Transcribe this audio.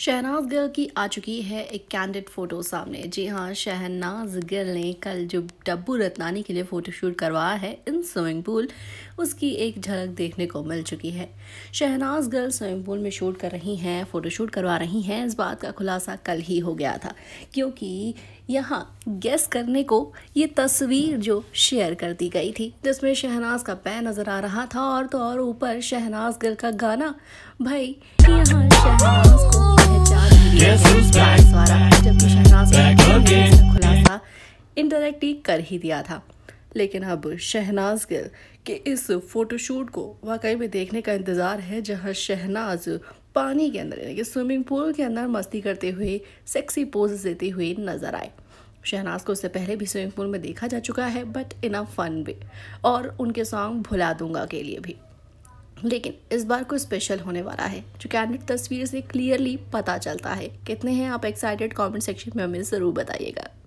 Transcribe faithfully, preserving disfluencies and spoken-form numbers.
शहनाज गिल की आ चुकी है एक कैंडिड फोटो सामने। जी हाँ, शहनाज गिल ने कल जो डब्बू रत्नानी के लिए फोटोशूट करवाया है इन स्विमिंग पूल, उसकी एक झलक देखने को मिल चुकी है। शहनाज गिल स्विमिंग पूल में शूट कर रही हैं, फोटोशूट करवा रही हैं। इस बात का खुलासा कल ही हो गया था, क्योंकि यहाँ गेस करने को ये तस्वीर जो शेयर कर दी गई थी, जिसमें शहनाज का पैर नजर आ रहा था और तो और ऊपर शहनाज गिल का गाना। भाई यहाँ शहनाज को जबकि शहनाज का खुलासा इनडायरेक्टली कर ही दिया था। लेकिन अब शहनाज गिल के इस फोटोशूट को वाकई में देखने का इंतज़ार है, जहां शहनाज पानी के अंदर यानी कि स्विमिंग पूल के अंदर मस्ती करते हुए सेक्सी पोजेस देते हुए नजर आए। शहनाज को इससे पहले भी स्विमिंग पूल में देखा जा चुका है, but in a fun way, और उनके सॉन्ग भुला दूंगा के लिए भी। लेकिन इस बार कोई स्पेशल होने वाला है, जो कैंडिड तस्वीर से क्लियरली पता चलता है। कितने हैं आप एक्साइटेड? कमेंट सेक्शन में हमें ज़रूर बताइएगा।